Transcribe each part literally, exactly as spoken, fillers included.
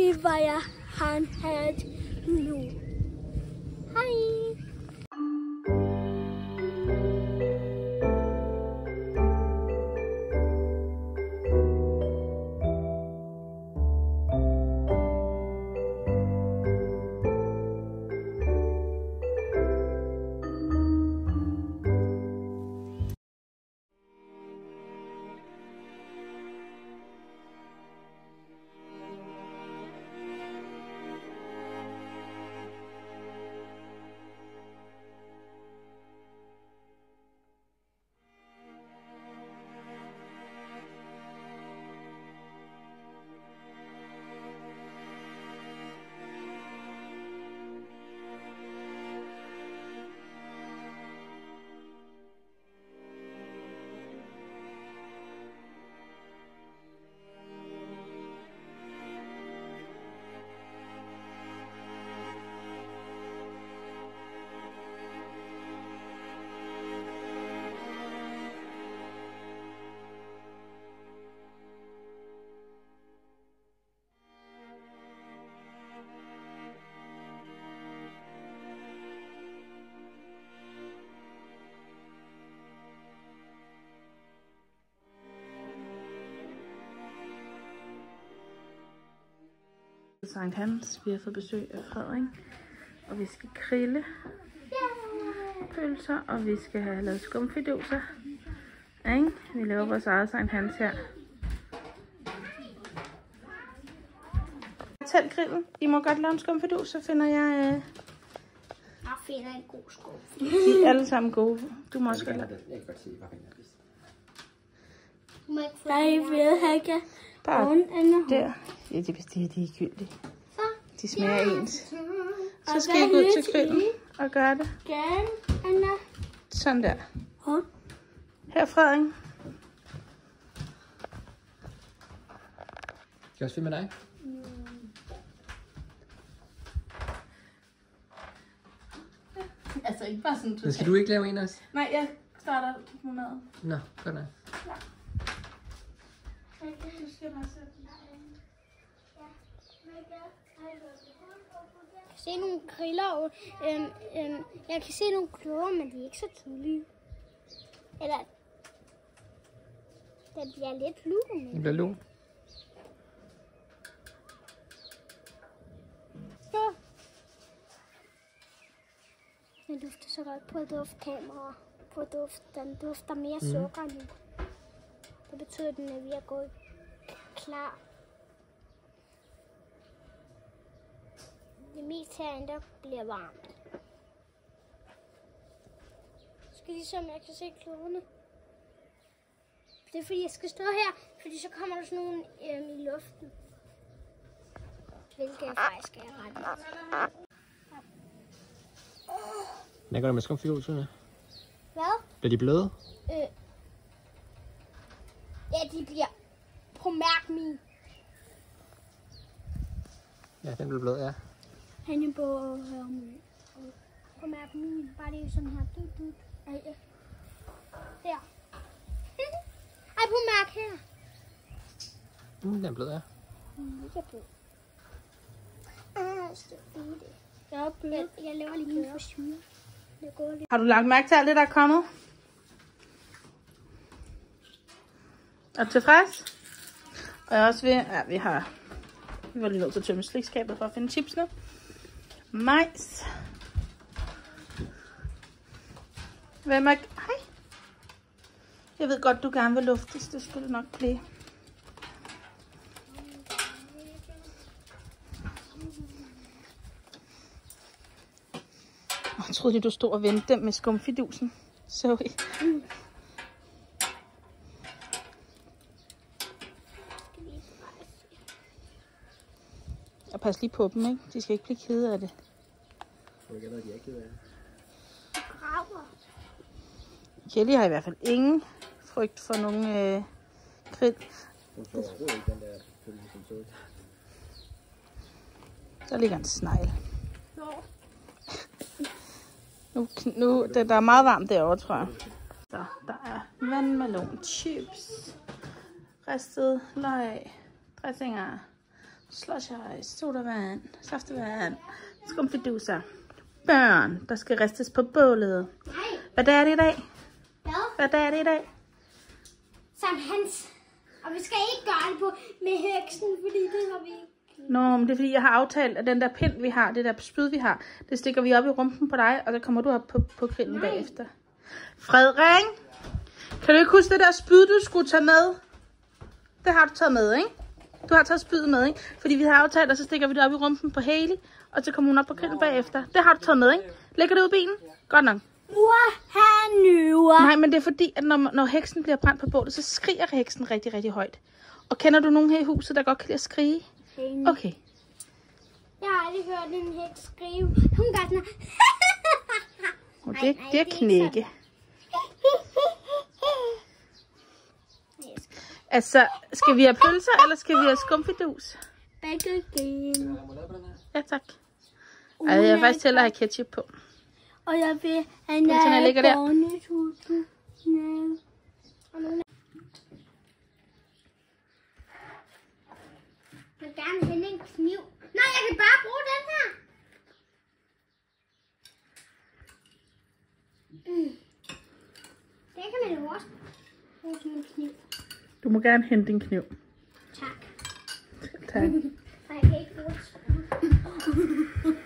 sige, hvad jeg har haft nu. Hej! Sankt Hans. Vi har fået besøg af Frederik, og vi skal grille pølser, og vi skal have lavet skumfiduser. Ikke? Vi laver vores eget Sankt Hans her. Tæl grillen. I må godt lave en skumfidus, så finder jeg... Øh... Jeg finder en god skum. De er alle sammen gode. Du må også godt lave. Jeg vil have bare der. Ja, det er ligegyldigt. De smager ens. Så skal jeg gå ud til grillen og gøre det. Sådan der. Her, Frederik. Skal jeg også filme dig? Altså ikke bare sådan... Men skal du ikke lave en også? Nej, jeg starter med maden. Nå, godt nok. Du skal bare sætte den. Jeg kan se nogle griller, øhm, øhm, jeg kan se nogle kloger, men de er ikke så tydelige. Eller, den bliver lidt lun. Den bliver lun. Så. Den dufter så godt på duftkamera. På duft, den dufter mere mm. sukker nu. Det betyder, at den er ved at gå klar. Det meste herinde, der bliver varmt. Så skal lige se, om jeg kan se kloderne. Det er fordi, jeg skal stå her, fordi så kommer der sådan nogle øhm, i luften. Hvilket jeg faktisk er ret i. Hvad gør du med skumfiduserne? Hvad? Bliver de bløde? Øh. Ja, de bliver på mærk min. Ja, den bliver blød, ja. Han er på øhm, på mærk min. Bare det er sådan her. Du, du. Ej, ja. Der. Ej, på mærk her. Mm, den er blød, ja. Mm, ikke blød. Ah, stå i det. Jeg er blød. Jeg, jeg laver lige min forsyre. Har du lagt mærke til alt det, der er kommet? Er du tilfreds? Og jeg er også ved, ja, vi har, vi var lige nødt til at tømme slikskabet for at finde chipsene. Majs. Hvem er, hej. Jeg ved godt, du gerne vil luftes, det skulle det nok blive. Jeg troede lige, du stod og ventede med skumfidusen. Sorry. Mm. Og pas lige på dem, ikke? De skal ikke blive kede af det. Jeg ved, de er kede af det. Kelly har i hvert fald ingen frygt for nogen øh, kridt. Hun så overhovedet ikke den der pølse, som så ud. Der ligger en snegl. Nu, nu det, der er meget varmt derovre, tror jeg. Så der er vandmelon, chips, ristet løg, dressinger, slush ice, sodavand, saftevand, skumfiduser. Børn, der skal ristes på bålet. Hvad dag er det i dag? Hvad dag er det i dag? Sankt Hans. Og vi skal ikke gøre det på med heksen, fordi det har vi ikke. Nå, men det er fordi, jeg har aftalt, at den der pind, vi har, det der spyd, vi har, det stikker vi op i rumpen på dig, og så kommer du op på, på grillen bagefter. Frederik, kan du ikke huske det der spyd, du skulle tage med? Det har du taget med, ikke? Du har taget spydet med, ikke? Fordi vi har aftalt, og så stikker vi det op i rumpen på Haley, og så kommer hun op på grillen bagefter. Det har du taget med, ikke? Lægger det ud i bilen? Godt nok. Nej, men det er fordi, at når, når heksen bliver brændt på bålet, så skriger heksen rigtig, rigtig højt. Og kender du nogen her i huset, der godt kan lide at skrige? Okay. Jeg har aldrig hørt en heks skrive. Hun gør sådan her. Og det, det er knække. Altså, skal vi have pølser, eller skal vi have skumfidus? Begge dele. Ja, tak. Ej, jeg vil faktisk hellere have ketchup på. Og jeg vil have en ligger der. Jeg vil gerne hente en kniv. Nej, jeg kan bare bruge den her. Mm. Det kan man jo også bruge som en kniv. Du må gerne hente en kniv. Tak. Tak. Jeg kan ikke bruge det.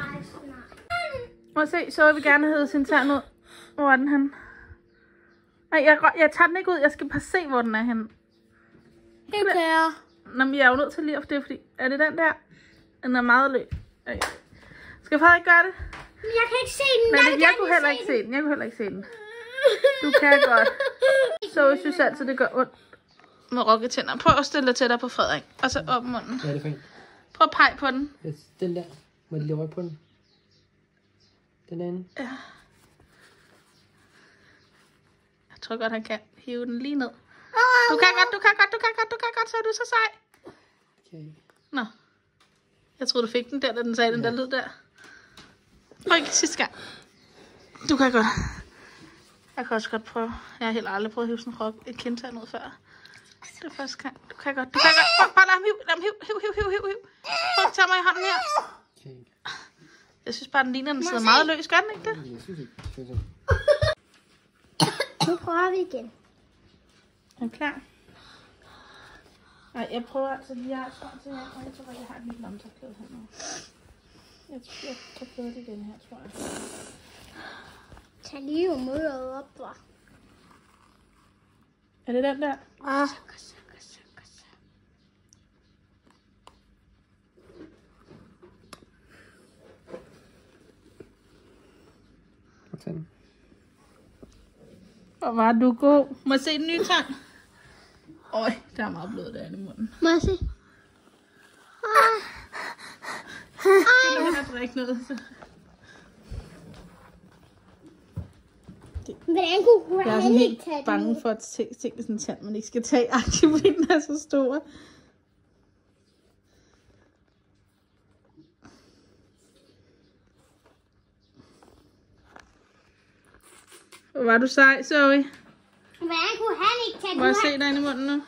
Må se, så vil vi gerne have sin tand ud. Hvor er den henne? Nej, jeg, jeg tager den ikke ud. Jeg skal bare se, hvor den er henne. Det kan jeg. Nå, men jeg er jo nødt til lige at det, fordi... Er det den der? Den er meget løb. Okay. Skal Frederik gøre det? Men jeg kan ikke se den. Nej, jeg, jeg, jeg kunne heller ikke se den. Jeg kunne heller ikke se den. Du kan godt. Så jeg synes altid, det gør ondt med rokketænder. Prøv at stille dig tættere på Frederik. Og så op munden. Ja, det er fint. Prøv at pege på den. Den der. Må jeg lige røge på den? Den derinde. Ja. Jeg tror godt, han kan hive den lige ned. Du kan godt, du kan godt, du kan godt, du kan godt, så er du så sej. Okay. Nå. Jeg troede, du fik den der, da den sagde ja. Den der lyd der. Prøv ikke sidste gang. Du kan godt. Jeg kan også godt prøve. Jeg har heller aldrig prøvet at hive sådan en rock, et kindtand ud før. Det er første gang. Du kan godt, du kan godt. Prøv, bare lad ham hive, lad ham hive, hive, hive, hive, hive, hive. Prøv at tage mig i hånden her. Okay. Jeg synes bare, den ligner, den sidder meget løs. Gør den ikke det? Jeg synes ikke. Nu prøver vi igen. Er du klar? Nej, jeg prøver altså lige at svare til her. Jeg tror, jeg har et lille lomtørklæde her nu. Jeg tror, jeg kan føre det den her, tror jeg. Tag lige humøret op, hva'? Er det den der? Ah. Hvor var du god. Må jeg se den nye tand? Øj, der er meget blod derinde i munden. Må jeg se? Ah. Jeg vil drikke noget. Så. Hvordan kunne jeg er sådan helt bange for at se ting med sådan en tand, man ikke skal tage aktivt, fordi den er så stor. Hvor var du sej, Zoe? Hvordan kunne han ikke tage den? Må jeg se dig inde i munden nu?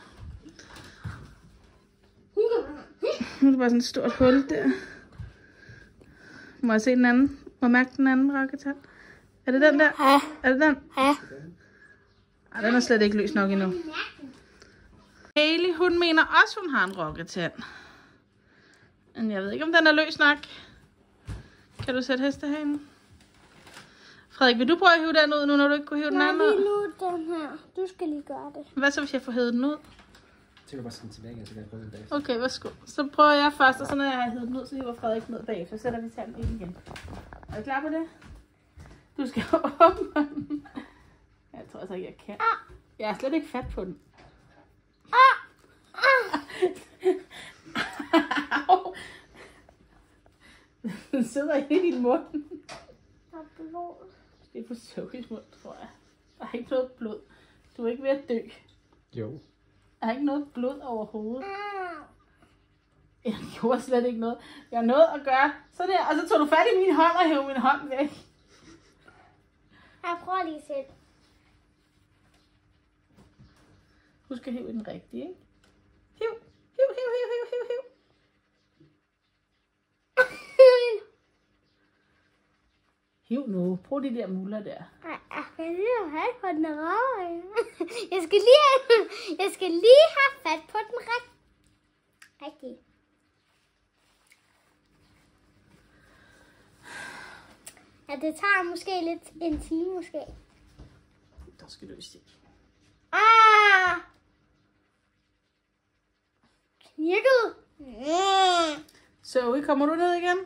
Nu er det bare sådan et stort hul der. Må jeg se den anden? Må jeg mærke den anden rokketand? Er det den der? Ja. Er det den? Ja. Ej, den er slet ikke løs nok endnu. Haley, hun mener også, hun har en rokketand. Men jeg ved ikke, om den er løs nok. Kan du sætte hestehanen? Frederik, vil du prøve at hive den ud nu, når du ikke kunne hive den anden ud? Jeg vil nu den her. Du skal lige gøre det. Hvad så, hvis jeg får hævet den ud? Så kan du bare sende den tilbage, og så kan jeg prøve den bagefter. Okay, værsgo. Så prøver jeg først, og så når jeg har hævet den ud, så hiver Frederik ned bagefter. Så sætter vi tanden ind igen. Er du klar på det? Du skal åbne den. Jeg tror altså ikke, jeg kan. Jeg har slet ikke fat på den. Den sidder inde i din mund. Der er blod. Det er på Zoes mund, tror jeg. Der er ikke noget blod. Du er ikke ved at dø. Jo. Der er ikke noget blod overhovedet. Jeg gjorde slet ikke noget. Jeg har noget at gøre. Så der, og så tog du fat i min hånd og hævde min hånd væk. Jeg prøver lige selv. Du skal hæve den rigtige, ikke? Hiv, hiv, hiv, hiv, hiv, hiv, hiv. Hiv nu. Brug de der muller der. Jeg skal lige have fat på den røde. Jeg skal lige have, jeg skal lige have fat på den rigtige. Rigtig. Ja, det tager måske lidt en time måske. Der skal du se. Ah! Knirket. Mm. Zoe, kommer du ned igen?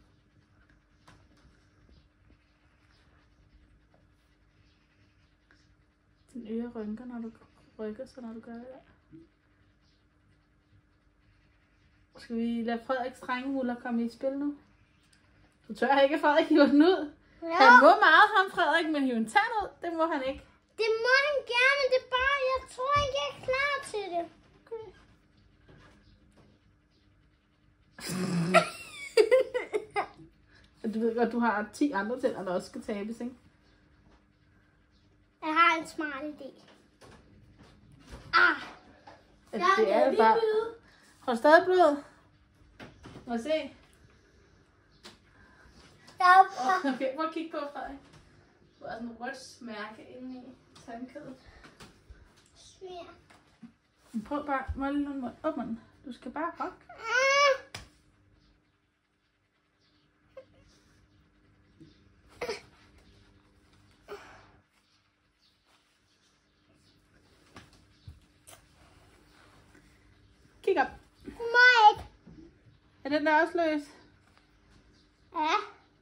Din øre rynker, når du rykker sig, når du gør det der. Skal vi lade Frederiks drengemuller komme i spil nu? Du tør ikke, at Frederik hiver den ud. Ja. Han må meget, ham Frederik, men hive en tand ud, det må han ikke. Det må han gerne, det er bare, jeg tror ikke, jeg er klar til det. Okay. Du ved godt, du har ti andre tænder, der også skal tabes, ikke? Jeg har en smart idé. Ah! At det er bare... Har du stadig blod? Må jeg se? Okay, prøv at kigge på, Frederik. Du har sådan en rødt smærke inde i tandkæden. Svær. Prøv bare, mål nogle mål. Åbn den. Du skal bare rokke. Kig op. Må ikke. Er den der også løs? Ja.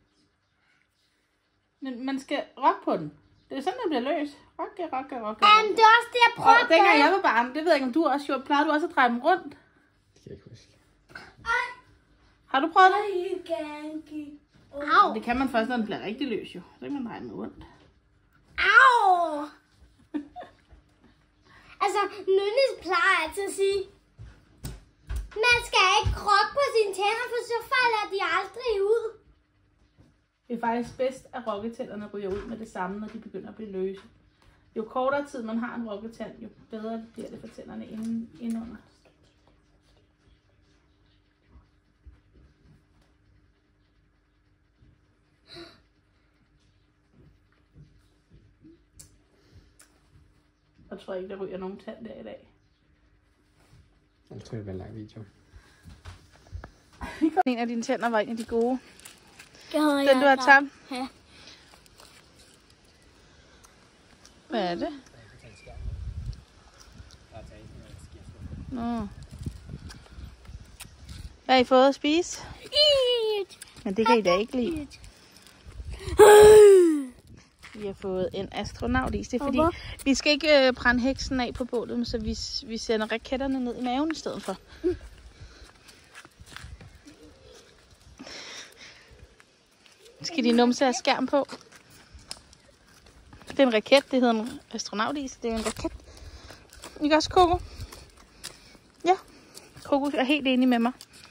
Men man skal rokke på den. Det er sådan, den bliver løs. Rokke, rokke, rokke. Jamen, det er også det, jeg prøver Og dengang jeg var barn, det ved jeg ikke, om du også gjorde. Plejede du også at dreje dem rundt? Det kan jeg ikke huske. Har du prøvet det? Au. Det kan man først, når den bliver rigtig løs, jo. Så kan man dreje den rundt. Au. Altså, Nynnes plejer altid at sige, man skal ikke kroppe på sine tænder, for så falder de aldrig ud. Det er faktisk bedst, at rokketænderne ryger ud med det samme, når de begynder at blive løse. Jo kortere tid man har en rokketand, jo bedre bliver det for tænderne inden, indenunder. Jeg tror ikke, der ryger nogen tand der i dag. Jeg tror, det var en lang video. En af dine tænder var en af de gode. Den, Den, du har tabt. Ja. Hvad er det? Nå. Hvad har I fået at spise? Men det kan I da ikke lide. Vi har fået en astronautis. Det er fordi, vi skal ikke øh, brænde heksen af på bålet, så vi, vi sender raketterne ned i maven i stedet for. Mm. Skal de numse have skærm på? Det er en raket, det hedder en astronautis. Det er en raket. Ikke også, Coco? Ja, Coco er helt enig med mig.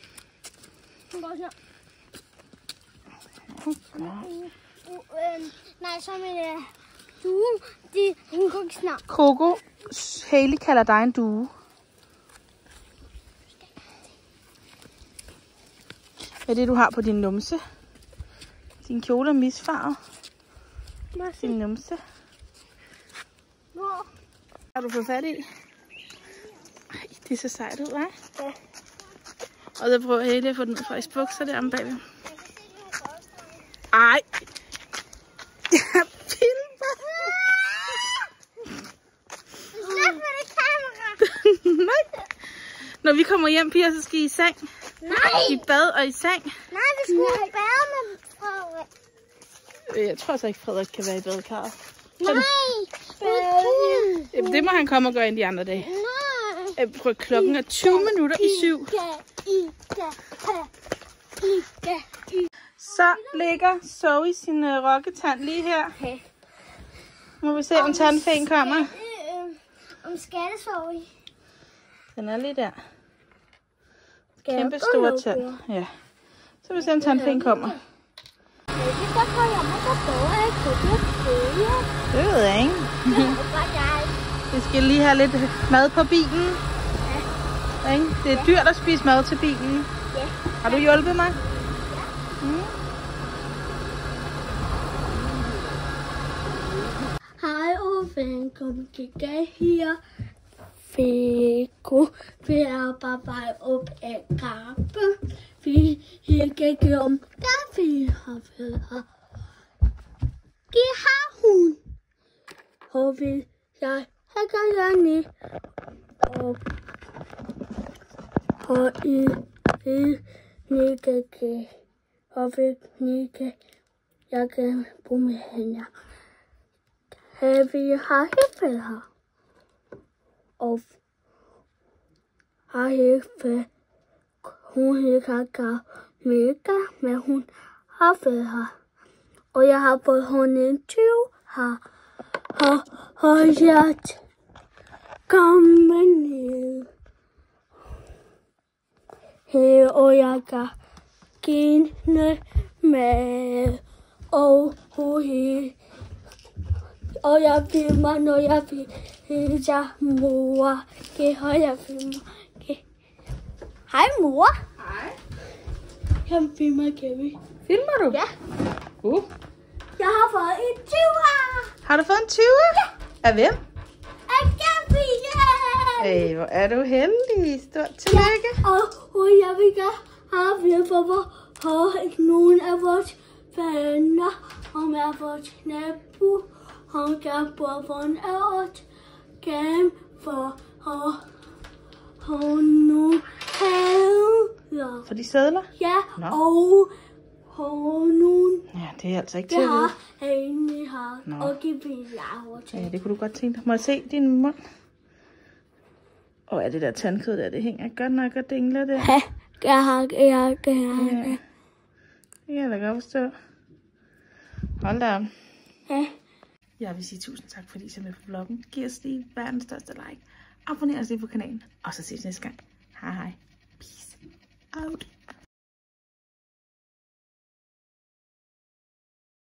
Nej, så med due. De, hun går ikke snart. Coco, Haley kalder dig en due. Hvad er det, du har på din numse? Din kjole er misfarvet. Din numse. Hvor? Har du fået fat i? Ej, det ser sejt ud, hva'? Ja. Og så prøver Haley at få den ud fra bukser der om bagved. Ej! Jeg filmer! Slap med det kamera! Nej! Når vi kommer hjem, piger, så skal I i seng. Nej! I bad og i seng. Nej, vi skulle have bade med Frederik. Jeg tror så ikke, Frederik kan være i badekarret. Nej! Jamen, det må han komme og gøre ind de andre dage. Nej! Prøv, klokken er tyve minutter i syv. Så ligger Zoe sin uh, rokketand lige her. Okay. Må vi se, om tandfæen kommer. Øh, om skattesår i. Den er lige der. Kæmpe stor tand. Ja. Så vi se, om tandfæen kommer. Det ved jeg ikke. Vi skal lige have lidt mad på bilen. Ja. Det er dyrt at spise mad til bilen. Ja. Har du hjulpet mig? Mm. ven kom kigge her. Fico, vi er bare vej op ad kappe. Vi gik om, da vi har været her. Det har hun. Og vi, jeg hækker jer ned. Og, og i, i, nikke, og vi nikke. Jeg kan bruge med hende. Vi har hæftet her. Og har hæftet. Hun hækker mega, men hun har været her. Og jeg har fået hun en tyv her. Og, og jeg kommer ned. Her, og jeg kan gine med. Og hun og jeg filmer, når jeg filmer mor. Og jeg filmer. Hej mor. Hej. Jeg filmer Kevin. Filmer du? Ja. Uh. Jeg har fået en tyver. Har du fået en tyver? Ja. Af hvem? Af Kevin. Ej, hvor er du heldig. Stort tillykke. Ja, og, og jeg vil gerne have flere for hvor nogle af vores venner og med vores nabo. Han kan bo for en art. Kan for nogle haver. For de sædler? Ja, Nå. og honung. Ja, det er altså ikke til Det at vide. har han i har. Nå. Og det vil jeg overtage. Ja, det kunne du godt tænke dig. Må jeg se din mund? Og er det der tandkød der, det hænger godt nok og dingler der. Ja, jeg har jeg har Ja. Det kan jeg da godt forstå. Hold da op. Ja. Jeg vil sige tusind tak, fordi I så med på vloggen. Giv os lige verdens største like. Abonner os lige på kanalen. Og så ses næste gang. Hej hej. Peace out.